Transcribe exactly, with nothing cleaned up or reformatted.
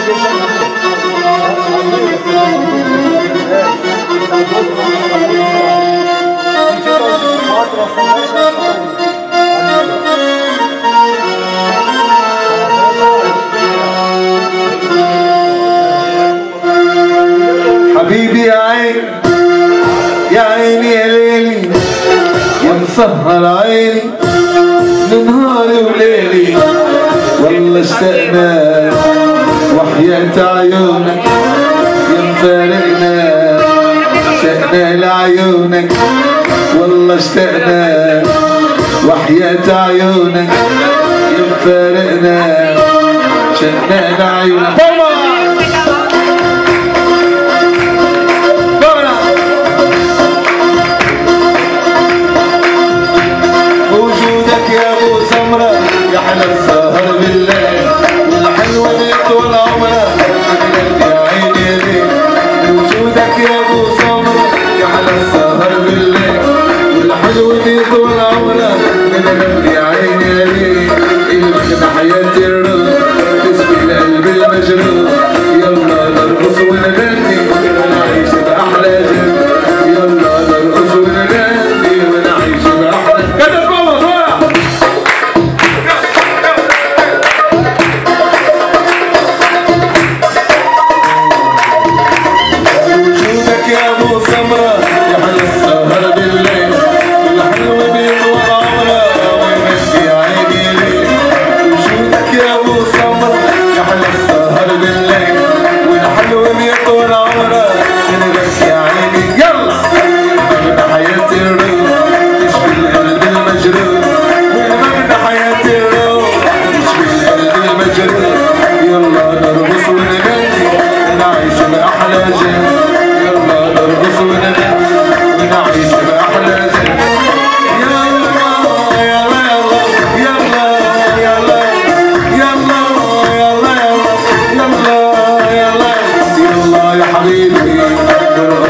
حبيبي يا عيني يا عيني يا ليلي يا مسهر عيني نهاري وليلي والله اشتقنا وحياة عيونك يا مفارقنا اشتقنا لعيونك والله اشتقنا وحياة عيونك يا مفارقنا اشتقنا لعيونك. يا حلا السهر بالليل والحلوة بيت والعمرة يا عيني يا ليل وجودك يا ابو سمرة يا حلا السهر بالليل والحلوة بيت والعمرة يا عيني يا ليل إلك حياتي الروح تشفي القلب المجروح يلا نرقص ونغني ونعيش بأحلى جو يلا نرقص ونغني ونعيش بأحلى كده حبيبي